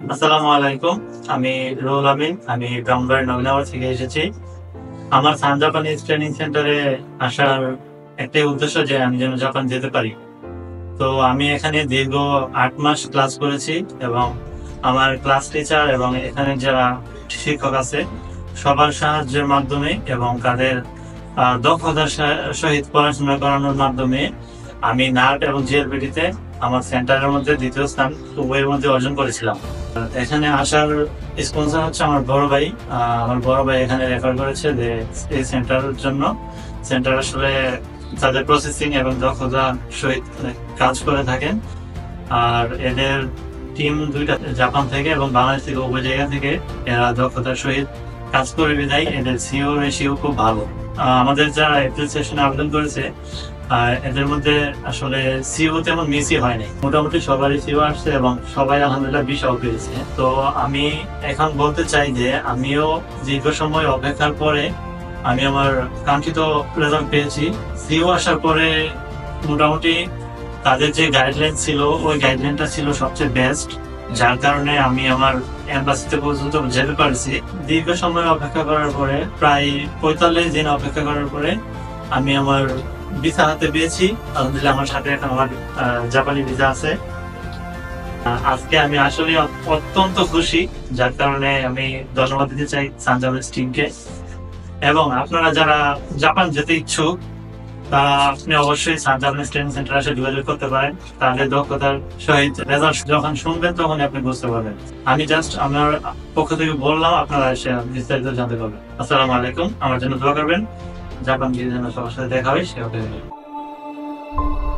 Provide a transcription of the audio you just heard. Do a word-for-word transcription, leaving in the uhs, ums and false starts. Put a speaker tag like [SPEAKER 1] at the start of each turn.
[SPEAKER 1] আসসালামু আলাইকুম। আমি রুহুল আমিন। আমি ব্রাহ্মণবাড়িয়া নবীনগর থেকে এসেছি। আমার সান জাপানিজ ট্রেনিং সেন্টারে আসার একটাই উদ্দেশ্য যে আমি যেন জাপান যেতে পারি। তো আমি এখানে দীর্ঘ আট মাস ক্লাস করেছি এবং আমার ক্লাস টিচার এবং এখানে যারা শিক্ষক আছে সবার সাহায্যের মাধ্যমে এবং তাদের আ দক্ষতার সা সহিত পড়াশোনা করানোর মাধ্যমে আমি নাট এবং জিএলপিটিতে আমার সেন্টারের মধ্যে দ্বিতীয় স্থান উভয়ের মধ্যে অর্জন করেছিলাম। আ এখানে আসার স্পন্সর হচ্ছে আমার বড় ভাই। আ আমার বড় ভাই এখানে রেফার করেছে যে এই সেন্টারের জন্য। সেন্টার আসলে তাদের প্রসেসিং এবং দক্ষতার সহিত কাজ করে থাকেন। আর এদের টিম দুই টা জাপান থেকে এবং বাংলাদেশ থেকে উভয় জায়গা থেকে এরা দক্ষতার সহিত কাজ করে বিধায় এদের সিইও রেশিও খুব ভালো। আ আমাদের যারা এপ্রিল সেশনে আবেদন করেছে আ এদের মধ্যে আসলে সিইও তেমন মিসই হয় নাই। মোটামুটি সবারই সিইও আসছে এবং সবাই আলহামদুলিল্লাহ ভিসাও পেয়েছে। তো আমি এখন বলতে চাই যে আমিও দীর্ঘ সময় অপেক্ষার পরে আমি আমার কাঙ্ক্ষিত রেজাল্ট পেয়েছি। সিইও আসার পরে মোটামুটি তাদের যে গাইডলাইন ছিল ওই গাইডলাইনটা ছিল সবচেয়ে বেস্ট। যার কারণে আমি আমার এম্বাসিতে পর্যন্ত যেতে পারছি। দীর্ঘ সময় অপেক্ষা করার পরে প্রায় পঁয়তাল্লিশ দিন অপেক্ষা করার পরে আমি আমার ভিসা হাতে পেয়েছি। আলহামদুলিল্লাহ আমার সাথে এখন আমার আ জাপানি ভিসা আছে। আ আজকে আমি আসলেই অ অত্যন্ত খুশি। যার কারণে আমি ধন্যবাদ দিতে চাই সান জাপানিজ টিমকে। এবং আপনারা যারা জাপান যেতে ইচ্ছুক তারা আপনি অবশ্যই সান জাপানিজ ট্রেনিং সেন্টারে এসে যোগাযোগ করতে পারেন। তাদের দক্ষতার সহিত রেজাল্ট যখন শুনবেন তখনই আপনি বুঝতে পারবেন। আমি জাস্ট আমার পক্ষ থেকে বললাম, আপনারা এসে বিস্তারিত জানতে পারবেন। আসসালামু আলাইকুম। আমার জন্য দোয়া করবেন। জাপান গিয়ে যেন সবার সাথে দেখা হয় সে